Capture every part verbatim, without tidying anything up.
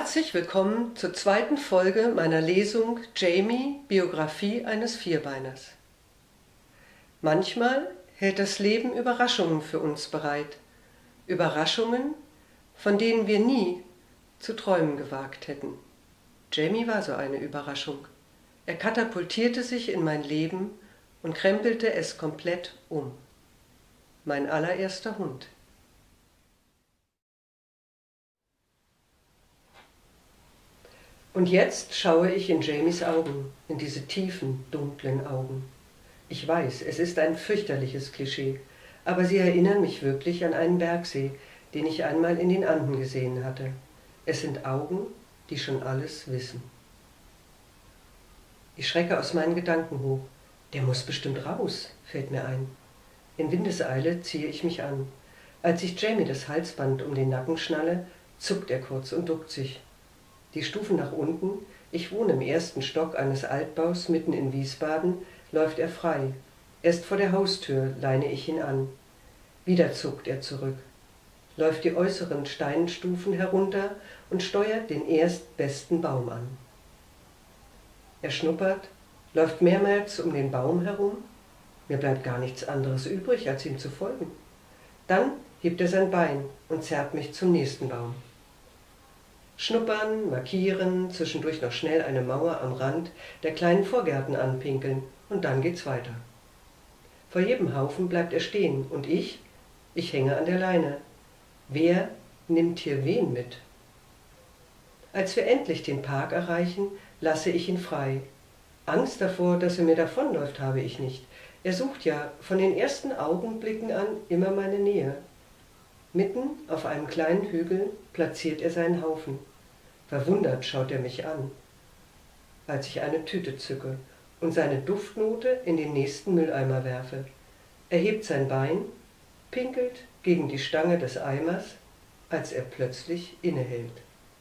Herzlich willkommen zur zweiten Folge meiner Lesung Jamie, Biografie eines Vierbeiners. Manchmal hält das Leben Überraschungen für uns bereit. Überraschungen, von denen wir nie zu träumen gewagt hätten. Jamie war so eine Überraschung. Er katapultierte sich in mein Leben und krempelte es komplett um. Mein allererster Hund. Und jetzt schaue ich in Jamies Augen, in diese tiefen, dunklen Augen. Ich weiß, es ist ein fürchterliches Klischee, aber sie erinnern mich wirklich an einen Bergsee, den ich einmal in den Anden gesehen hatte. Es sind Augen, die schon alles wissen. Ich schrecke aus meinen Gedanken hoch. Der muss bestimmt raus, fällt mir ein. In Windeseile ziehe ich mich an. Als ich Jamie das Halsband um den Nacken schnalle, zuckt er kurz und duckt sich. Die Stufen nach unten, ich wohne im ersten Stock eines Altbaus mitten in Wiesbaden, läuft er frei. Erst vor der Haustür leine ich ihn an. Wieder zuckt er zurück, läuft die äußeren Steinstufen herunter und steuert den erstbesten Baum an. Er schnuppert, läuft mehrmals um den Baum herum. Mir bleibt gar nichts anderes übrig, als ihm zu folgen. Dann hebt er sein Bein und zerrt mich zum nächsten Baum. Schnuppern, markieren, zwischendurch noch schnell eine Mauer am Rand der kleinen Vorgärten anpinkeln und dann geht's weiter. Vor jedem Haufen bleibt er stehen und ich, ich hänge an der Leine. Wer nimmt hier wen mit? Als wir endlich den Park erreichen, lasse ich ihn frei. Angst davor, dass er mir davonläuft, habe ich nicht. Er sucht ja von den ersten Augenblicken an immer meine Nähe. Mitten auf einem kleinen Hügel platziert er seinen Haufen. Verwundert schaut er mich an, als ich eine Tüte zücke und seine Duftnote in den nächsten Mülleimer werfe. Er hebt sein Bein, pinkelt gegen die Stange des Eimers, als er plötzlich innehält.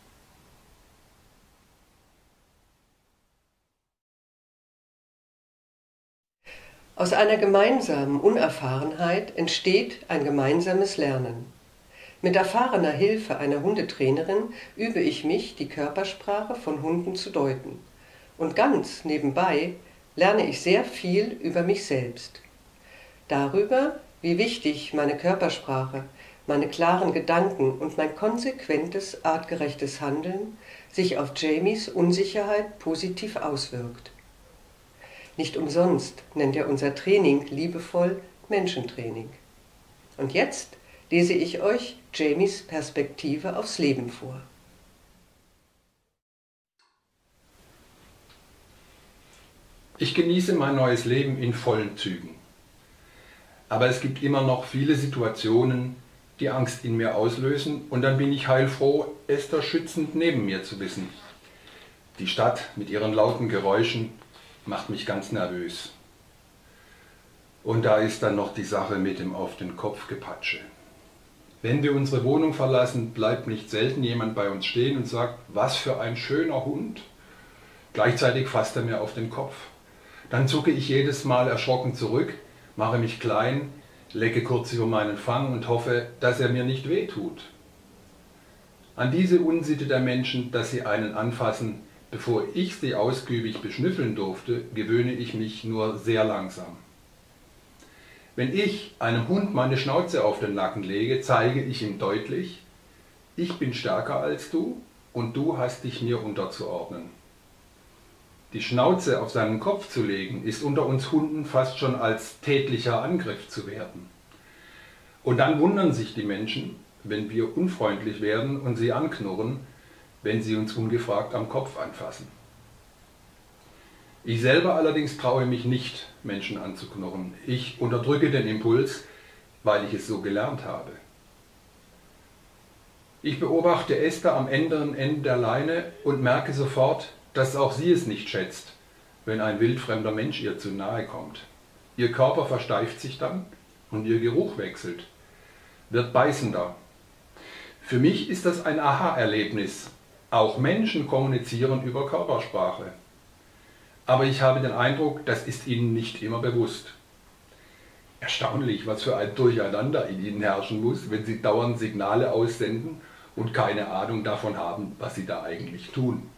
Aus einer gemeinsamen Unerfahrenheit entsteht ein gemeinsames Lernen. Mit erfahrener Hilfe einer Hundetrainerin übe ich mich, die Körpersprache von Hunden zu deuten. Und ganz nebenbei lerne ich sehr viel über mich selbst. Darüber, wie wichtig meine Körpersprache, meine klaren Gedanken und mein konsequentes, artgerechtes Handeln sich auf Jamies Unsicherheit positiv auswirkt. Nicht umsonst nennt er unser Training liebevoll Menschentraining. Und jetzt lese ich euch Jamies Perspektive aufs Leben vor. Ich genieße mein neues Leben in vollen Zügen. Aber es gibt immer noch viele Situationen, die Angst in mir auslösen, und dann bin ich heilfroh, Esther schützend neben mir zu wissen. Die Stadt mit ihren lauten Geräuschen macht mich ganz nervös. Und da ist dann noch die Sache mit dem auf den Kopf Gepatsche. Wenn wir unsere Wohnung verlassen, bleibt nicht selten jemand bei uns stehen und sagt, was für ein schöner Hund. Gleichzeitig fasst er mir auf den Kopf. Dann zucke ich jedes Mal erschrocken zurück, mache mich klein, lecke kurz über meinen Fang und hoffe, dass er mir nicht wehtut. An diese Unsitte der Menschen, dass sie einen anfassen, bevor ich sie ausgiebig beschnüffeln durfte, gewöhne ich mich nur sehr langsam. Wenn ich einem Hund meine Schnauze auf den Nacken lege, zeige ich ihm deutlich, ich bin stärker als du und du hast dich mir unterzuordnen. Die Schnauze auf seinen Kopf zu legen, ist unter uns Hunden fast schon als tätlicher Angriff zu werten. Und dann wundern sich die Menschen, wenn wir unfreundlich werden und sie anknurren, wenn sie uns ungefragt am Kopf anfassen. Ich selber allerdings traue mich nicht, Menschen anzuknurren. Ich unterdrücke den Impuls, weil ich es so gelernt habe. Ich beobachte Esther am anderen Ende der Leine und merke sofort, dass auch sie es nicht schätzt, wenn ein wildfremder Mensch ihr zu nahe kommt. Ihr Körper versteift sich dann und ihr Geruch wechselt, wird beißender. Für mich ist das ein Aha-Erlebnis. Auch Menschen kommunizieren über Körpersprache. Aber ich habe den Eindruck, das ist ihnen nicht immer bewusst. Erstaunlich, was für ein Durcheinander in ihnen herrschen muss, wenn sie dauernd Signale aussenden und keine Ahnung davon haben, was sie da eigentlich tun.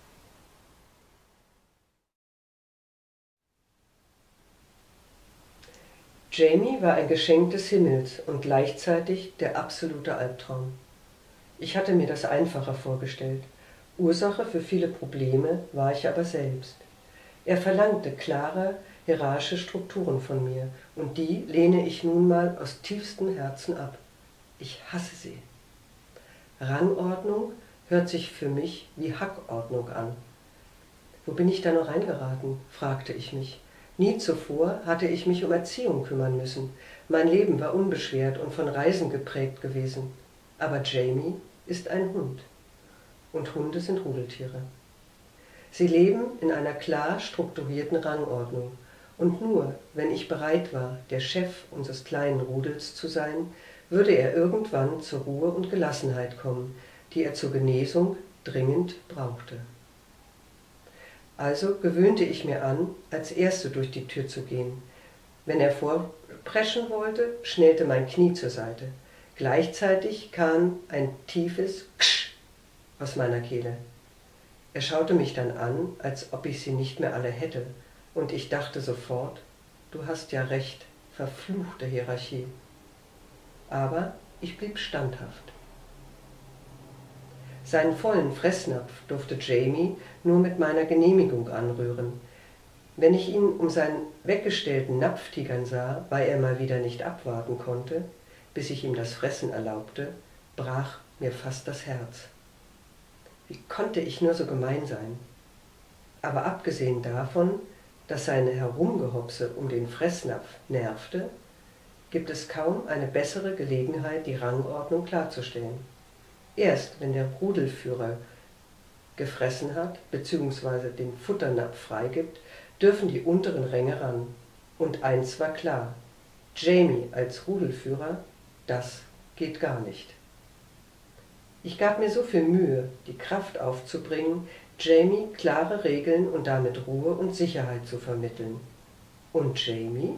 Jamie war ein Geschenk des Himmels und gleichzeitig der absolute Albtraum. Ich hatte mir das einfacher vorgestellt. Ursache für viele Probleme war ich aber selbst. Er verlangte klare, hierarchische Strukturen von mir, und die lehne ich nun mal aus tiefstem Herzen ab. Ich hasse sie. Rangordnung hört sich für mich wie Hackordnung an. Wo bin ich da noch reingeraten, fragte ich mich. Nie zuvor hatte ich mich um Erziehung kümmern müssen. Mein Leben war unbeschwert und von Reisen geprägt gewesen. Aber Jamie ist ein Hund. Und Hunde sind Rudeltiere. Sie leben in einer klar strukturierten Rangordnung. Und nur, wenn ich bereit war, der Chef unseres kleinen Rudels zu sein, würde er irgendwann zur Ruhe und Gelassenheit kommen, die er zur Genesung dringend brauchte. Also gewöhnte ich mir an, als Erste durch die Tür zu gehen. Wenn er vorpreschen wollte, schnellte mein Knie zur Seite. Gleichzeitig kam ein tiefes Ksch aus meiner Kehle. Er schaute mich dann an, als ob ich sie nicht mehr alle hätte, und ich dachte sofort, du hast ja recht, verfluchte Hierarchie. Aber ich blieb standhaft. Seinen vollen Fressnapf durfte Jamie nur mit meiner Genehmigung anrühren. Wenn ich ihn um seinen weggestellten Napf tigern sah, weil er mal wieder nicht abwarten konnte, bis ich ihm das Fressen erlaubte, brach mir fast das Herz. Wie konnte ich nur so gemein sein? Aber abgesehen davon, dass seine Herumgehopse um den Fressnapf nervte, gibt es kaum eine bessere Gelegenheit, die Rangordnung klarzustellen. Erst wenn der Rudelführer gefressen hat bzw. den Futternapf freigibt, dürfen die unteren Ränge ran. Und eins war klar, Jamie als Rudelführer, das geht gar nicht. Ich gab mir so viel Mühe, die Kraft aufzubringen, Jamie klare Regeln und damit Ruhe und Sicherheit zu vermitteln. Und Jamie?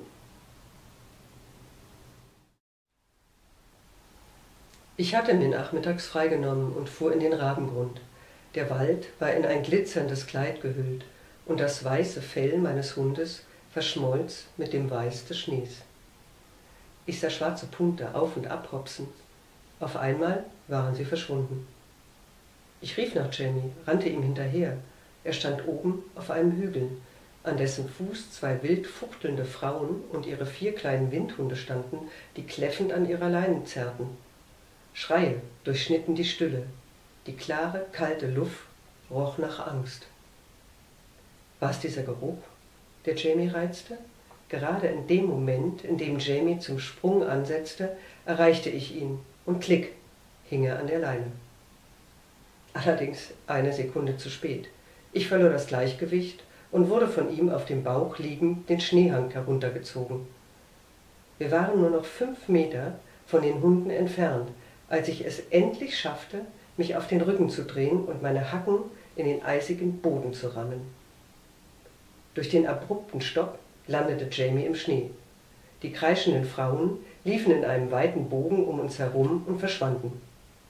Ich hatte mir nachmittags freigenommen und fuhr in den Rabengrund. Der Wald war in ein glitzerndes Kleid gehüllt und das weiße Fell meines Hundes verschmolz mit dem Weiß des Schnees. Ich sah schwarze Punkte auf und ab hopsen. Auf einmal waren sie verschwunden. Ich rief nach Jamie, rannte ihm hinterher. Er stand oben auf einem Hügel, an dessen Fuß zwei wild fuchtelnde Frauen und ihre vier kleinen Windhunde standen, die kläffend an ihrer Leine zerrten. Schreie durchschnitten die Stille. Die klare, kalte Luft roch nach Angst. War es dieser Geruch, der Jamie reizte? Gerade in dem Moment, in dem Jamie zum Sprung ansetzte, erreichte ich ihn und klick, hing er an der Leine. Allerdings eine Sekunde zu spät. Ich verlor das Gleichgewicht und wurde von ihm auf dem Bauch liegend den Schneehang heruntergezogen. Wir waren nur noch fünf Meter von den Hunden entfernt, als ich es endlich schaffte, mich auf den Rücken zu drehen und meine Hacken in den eisigen Boden zu rammen. Durch den abrupten Stopp landete Jamie im Schnee. Die kreischenden Frauen liefen in einem weiten Bogen um uns herum und verschwanden.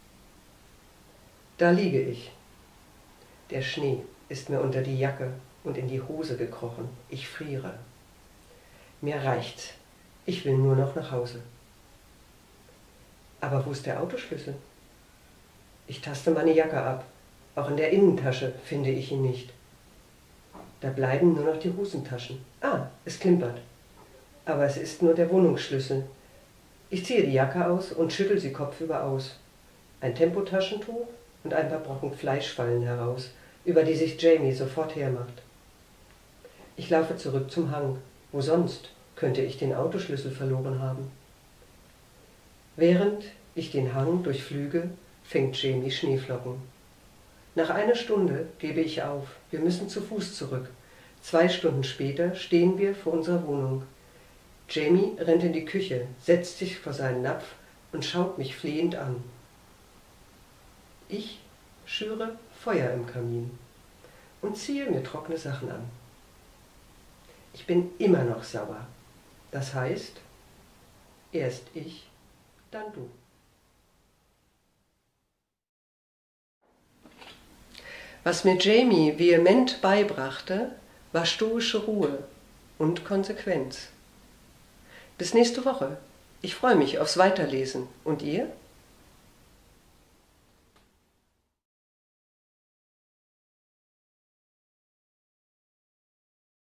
Da liege ich. Der Schnee ist mir unter die Jacke und in die Hose gekrochen. Ich friere. Mir reicht's. Ich will nur noch nach Hause. Aber wo ist der Autoschlüssel? Ich taste meine Jacke ab. Auch in der Innentasche finde ich ihn nicht. Da bleiben nur noch die Hosentaschen. Ah, es klimpert. Aber es ist nur der Wohnungsschlüssel. Ich ziehe die Jacke aus und schüttel sie kopfüber aus. Ein Tempotaschentuch und ein paar Brocken Fleisch fallen heraus, über die sich Jamie sofort hermacht. Ich laufe zurück zum Hang. Wo sonst könnte ich den Autoschlüssel verloren haben? Während ich den Hang durchflüge, fängt Jamie Schneeflocken. Nach einer Stunde gebe ich auf. Wir müssen zu Fuß zurück. Zwei Stunden später stehen wir vor unserer Wohnung. Jamie rennt in die Küche, setzt sich vor seinen Napf und schaut mich flehend an. Ich schüre Feuer im Kamin und ziehe mir trockene Sachen an. Ich bin immer noch sauer. Das heißt, erst ich, dann du. Was mir Jamie vehement beibrachte, war stoische Ruhe und Konsequenz. Bis nächste Woche. Ich freue mich aufs Weiterlesen. Und ihr?